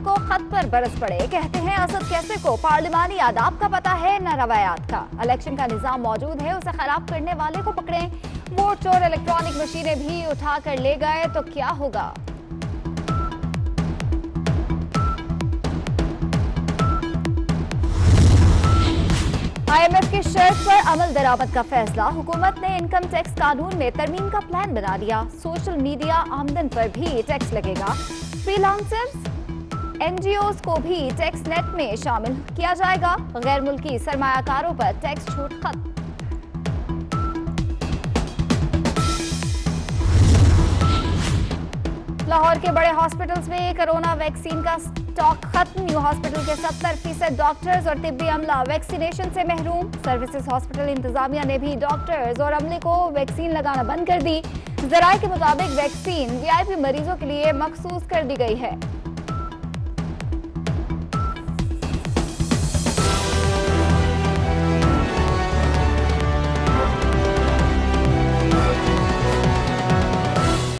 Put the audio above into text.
को खत पर बरस पड़े। कहते हैं असद कैसे को पार्लिमानी आदाब का पता है न रवायात का। इलेक्शन का निजाम मौजूद है, उसे खराब करने वाले को पकड़ें। वोट चोर इलेक्ट्रॉनिक मशीनें भी उठा कर ले गए तो क्या होगा। IMF की शर्त पर अमल दरामद का फैसला। हुकूमत ने इनकम टैक्स कानून में तरमीम का प्लान बना लिया। सोशल मीडिया आमदन पर भी टैक्स लगेगा। फ्रीलांसर्स, NGOs को भी टैक्स नेट में शामिल किया जाएगा। गैर मुल्की सरमायाकारों पर टैक्स छूट खत्म। लाहौर के बड़े हॉस्पिटल्स में कोरोना वैक्सीन का स्टॉक खत्म। न्यू हॉस्पिटल के 70% डॉक्टर्स और तिब्बी अमला वैक्सीनेशन से महरूम। सर्विसेज हॉस्पिटल इंतजामिया ने भी डॉक्टर्स और अमले को वैक्सीन लगाना बंद कर दी। जराये के मुताबिक वैक्सीन VIP मरीजों के लिए मखसूस कर दी गई है।